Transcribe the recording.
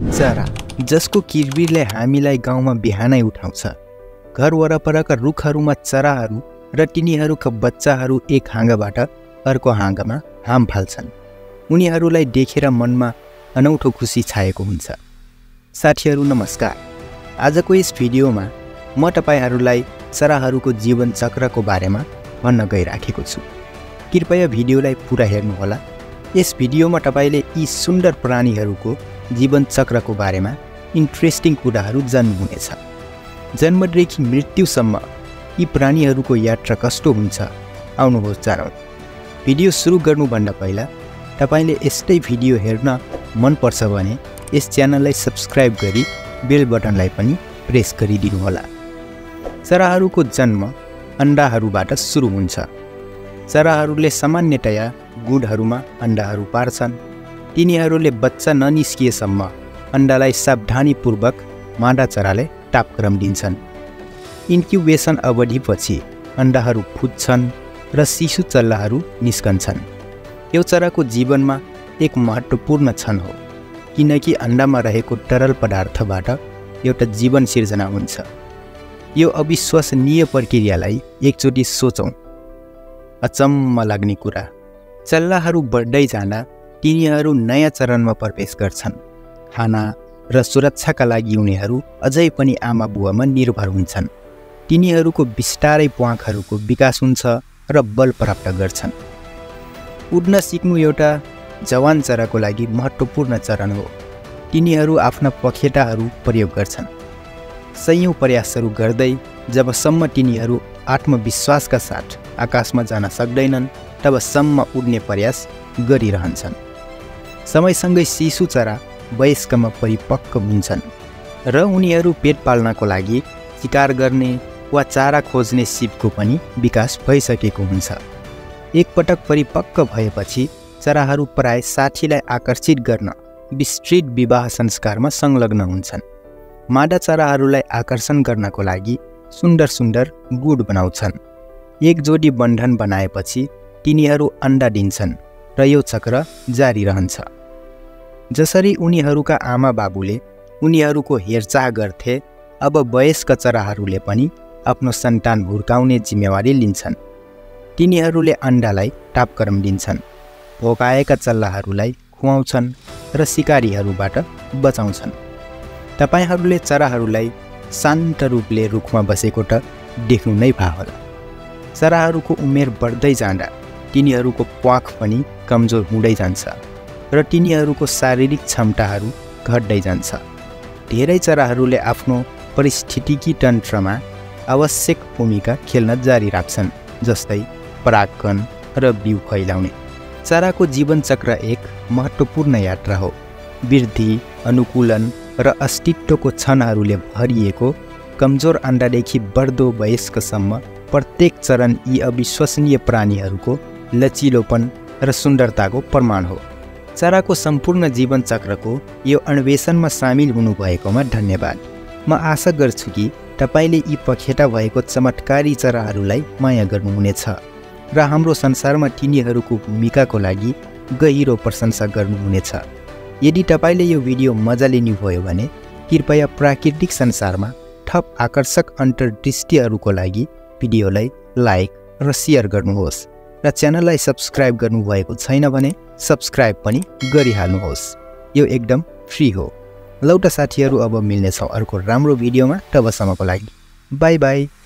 चरा जसको किरबिरले हामीलाई गाउँमा बिहानै उठाउँछ। घर वरपरका रुखहरूमा चराहरू र तिनीहरूका बच्चाहरू एक हाँगाबाट अर्को हाँगामा हाम फाल्छन्। उनीहरूलाई देखेर मनमा अनौठो खुसी छाएको हुन्छ। साथीहरू नमस्कार। आजको यस भिडियोमा म तपाईहरूलाई चराहरूको जीवन चक्रको बारेमा भन्न गइराखेको छु। कृपया भिडियोलाई पुरा हेर्नुहोला। यस भिडियोमा तपाईले यी सुन्दर प्राणीहरूको जीवन चक्रको बारेमा इन्ट्रेस्टिङ कुराहरू जान्नुहुनेछ। जन्मदेखि मृत्युसम्म यी प्राणीहरूको यात्रा कस्तो हुन्छ, आउनुहोस् जानौँ। भिडियो सुरु गर्नुभन्दा पहिला तपाईले यस्तै भिडियो हेर्न मन पर्छ भने यस च्यानललाई सब्स्क्राइब गरी बेल बटनलाई पनि प्रेस गरिदिनुहोला। चराहरूको जन्म अन्डाहरूबाट सुरु हुन्छ। चराहरूले सामान्यतया गुँडहरूमा अन्डाहरू पार्छन्। तिनीहरूले बच्चा ननिस्किएसम्म अन्डालाई सावधानीपूर्वक मादा चराले तापक्रम दिन्छन्। इन्क्युबेसन अवधिपछि अन्डाहरू फुट्छन् र शिशु चल्लाहरू निस्कन्छन्। यो चराको जीवनमा एक महत्त्वपूर्ण क्षण हो, किनकि अन्डामा रहेको तरल पदार्थबाट एउटा जीवन सिर्जना हुन्छ। यो अविश्वसनीय प्रक्रियालाई एकचोटि सोचौँ। अचम्म लाग्ने कुरा, चल्लाहरू बढ्दै जाँदा तिनीहरू नयाँ चरणमा प्रवेश गर्छन्। खाना र सुरक्षाका लागि उनीहरू अझै पनि आमा बुवामा निर्भर हुन्छन्। तिनीहरूको बिस्तारै प्वाँखहरूको विकास हुन्छ र बल प्राप्त गर्छन्। उड्न सिक्नु एउटा जवान चराको लागि महत्त्वपूर्ण चरण हो। तिनीहरू आफ्ना पखेटाहरू प्रयोग गर्छन्। सयौं प्रयासहरू गर्दै जबसम्म तिनीहरू आत्मविश्वासका साथ आकाशमा जान सक्दैनन् तबसम्म उड्ने प्रयास गरिरहन्छन्। समयसँगै शिशु चरा वयस्कमा परिपक्व हुन्छन् र उनीहरू पेट पाल्नको लागि शिकार गर्ने वा चारा खोज्ने सिपको पनि विकास भइसकेको हुन्छ। एकपटक परिपक्व भएपछि चराहरू प्राय साथीलाई आकर्षित गर्न विस्तृत विवाह संस्कारमा संलग्न हुन्छन्। मादा चराहरूलाई आकर्षण गर्नको लागि सुन्दर सुन्दर गुड बनाउँछन्। एक जोडी बन्धन बनाएपछि तिनीहरू अन्डा दिन्छन् र यो चक्र जारी रहन्छ। जसरी उनीहरूका आमा बाबुले उनीहरूको हेरचाह गर्थे, अब वयस्क चराहरूले पनि आफ्नो सन्तान हुर्काउने जिम्मेवारी लिन्छन्। तिनीहरूले अन्डालाई तापक्रम दिन्छन्, भोकाएका चल्लाहरूलाई खुवाउँछन् र शिकारीहरूबाट बचाउँछन्। तपाईहरूले चराहरूलाई शान्त रूपले रुखमा बसेको त देख्नु नै भयो होला। चराहरूको उमेर बढ्दै जाँदा तिनीहरूको प्वाँख पनि कमजोर हुँदै जान्छ र तिनीहरूको शारीरिक क्षमताहरू घट्दै जान्छ। धेरै चराहरूले आफ्नो पारिस्थितिकी तन्त्रमा आवश्यक भूमिका खेल्न जारी राख्छन्, जस्तै परागकण र बिउ फैलाउने। चराको जीवन चक्र एक महत्त्वपूर्ण यात्रा हो। वृद्धि, अनुकूलन र अस्तित्वको क्षणहरूले भरिएको कमजोर अन्डादेखि बढ्दो वयस्कसम्म प्रत्येक चरण यी अविश्वसनीय प्राणीहरूको लचिलोपन र सुन्दरताको प्रमाण हो। चराको सम्पूर्ण जीवन चक्रको यो अन्वेषणमा सामेल हुनुभएकोमा धन्यवाद। म आशा गर्छु कि तपाईले यी पखेटा भएको चमत्कारी चराहरूलाई माया गर्नुहुनेछ र हाम्रो संसारमा तिनीहरूको भूमिकाको लागि गहिरो प्रशंसा गर्नुहुनेछ। यदि तपाईले यो भिडियो मजा लिनुभयो भने कृपया प्राकृतिक संसारमा थप आकर्षक अन्तर्दृष्टिहरूको लागि भिडियोलाई लाइक र सेयर गर्नुहोस् र च्यानललाई सब्स्क्राइब गर्नुभएको छैन भने सब्स्क्राइब पनि गरिहाल्नुहोस्। यो एकदम फ्री हो। लौटा साथीहरू, अब मिल्नेछौँ अर्को राम्रो भिडियोमा। तबसम्मको लागि बाई बाई।